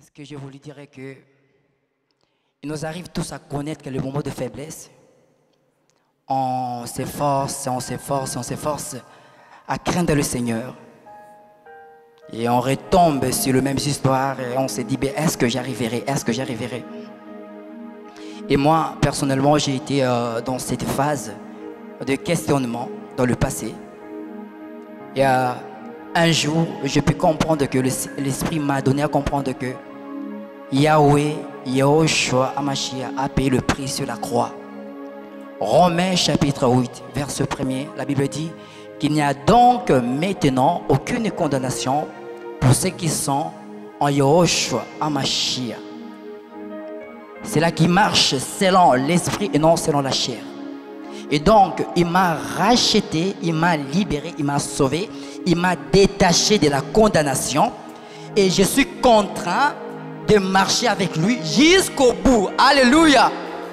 Ce que je voulais dire est que il nous arrive tous à connaître que le moment de faiblesse, on s'efforce, on s'efforce, on s'efforce à craindre le Seigneur. Et on retombe sur le même histoire et on se dit, ben, est-ce que j'arriverai? Est-ce que j'arriverai? Et moi, personnellement, j'ai été dans cette phase de questionnement dans le passé. Et un jour, je peux comprendre que l'Esprit m'a donné à comprendre que Yahweh, Yahushua Hamashiach a payé le prix sur la croix. Romains chapitre 8, verset 1er, la Bible dit qu'il n'y a donc maintenant aucune condamnation pour ceux qui sont en Yahushua Hamashiach. C'est là qui marche selon l'esprit et non selon la chair. Et donc, il m'a racheté, il m'a libéré, il m'a sauvé, il m'a détaché de la condamnation. Et je suis contraint de marcher avec lui jusqu'au bout. Alléluia.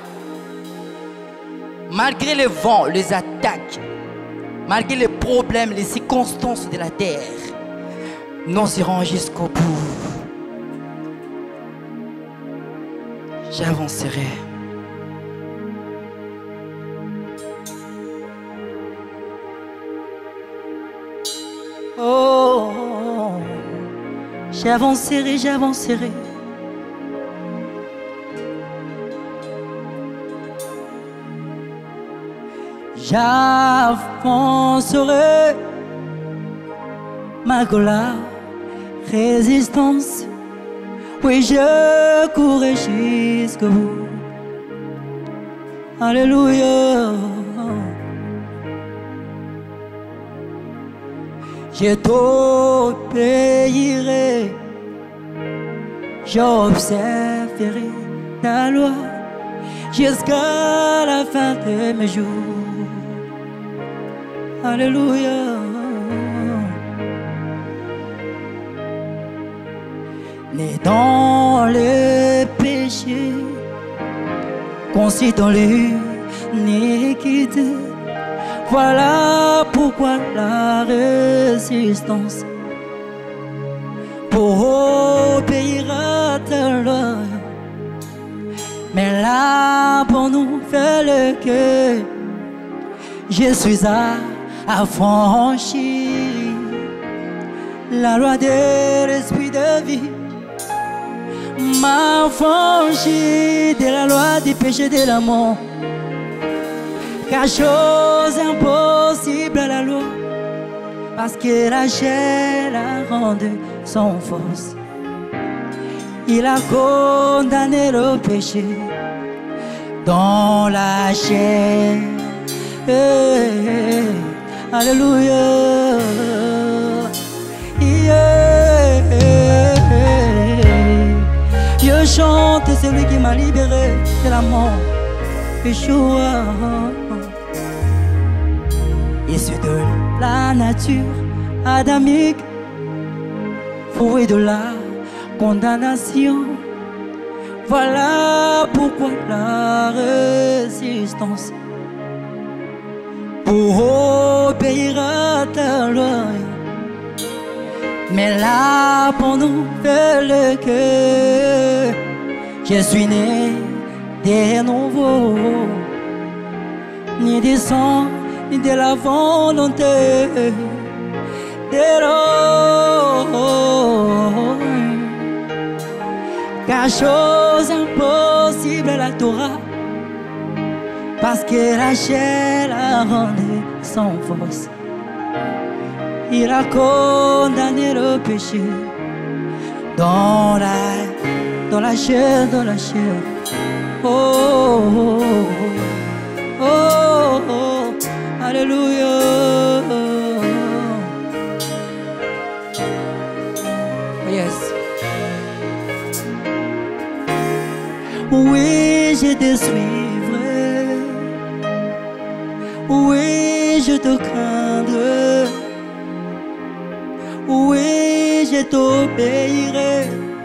Malgré les vents, les attaques, malgré les problèmes, les circonstances de la terre, nous irons jusqu'au bout. J'avancerai. Oh, j'avancerai, j'avancerai. J'avancerai malgré la résistance. Oui, je courrai jusqu'au bout. Alléluia. Je t'obéirai, j'observerai ta loi jusqu'à la fin de mes jours. Alléluia. Né dans le péché, conçu dans l'iniquité, voilà pourquoi la résistance pour obéir à ta loi. Mais la bonne nouvelle que je suis affranchi la loi de l'esprit de vie m'a affranchi de la loi du péché de la mort. Car chose impossible à la loi, parce que la chair l'a rendu sans force. Il a condamné le péché dans la chair. Alléluia. Je chante celui qui m'a libéré de la mort. Yeshua. Issu de la nature adamique, fouet de la condamnation. Voilà pourquoi la résistance pour obéir à ta loi. Mais là pour nous nouvelle que je suis né de nouveau, ni du sang ni de la volonté de l'homme. Car chose impossible à la Torah, parce que la chair l'a rendu sans force. Il a condamné le péché dans la chair, dans la chair. Oh, oh, oh, oh, oh. Alléluia. Yes. Oui, je te suivrai. Oui, je te craindrai. Oui, je t'obéirai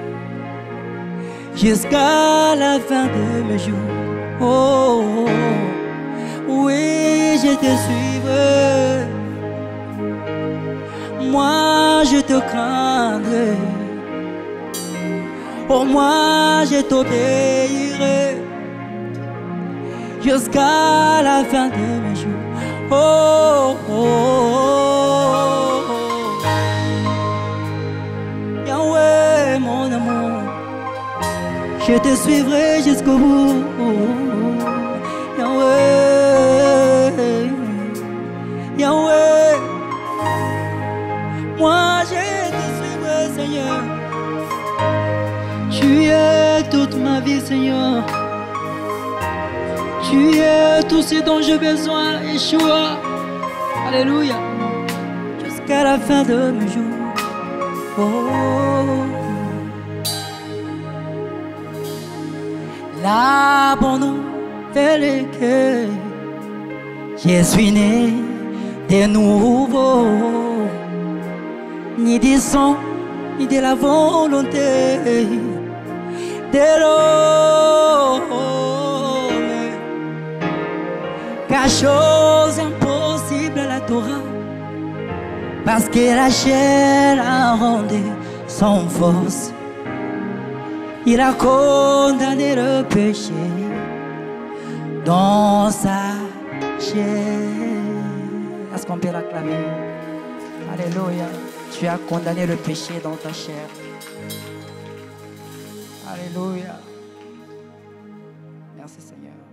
jusqu'à la fin de mes jours. Oh, oh, oh. Oui, je te suivrai. Moi, je te craindrai. Pour moi, je t'obéirai jusqu'à la fin de mes jours. Oh, oh, oh, oh. Yahweh, mon amour, je te suivrai jusqu'au bout. Yahweh, Yahweh, moi je te suivrai, Seigneur. Tu es toute ma vie, Seigneur. Tu es tout ce dont j'ai besoin, Yeshua. Alléluia. Jusqu'à la fin de mes jours. Oh. La bonne nouvelle est que je suis né de nouveau. Ni du sang, ni de la volonté de l'homme. Car chose impossible à la Torah, parce que la chair a rendu son force. Il a condamné le péché dans sa chair. Est-ce qu'on peut l'acclamer? Alléluia. Tu as condamné le péché dans ta chair. Alléluia. Merci Seigneur.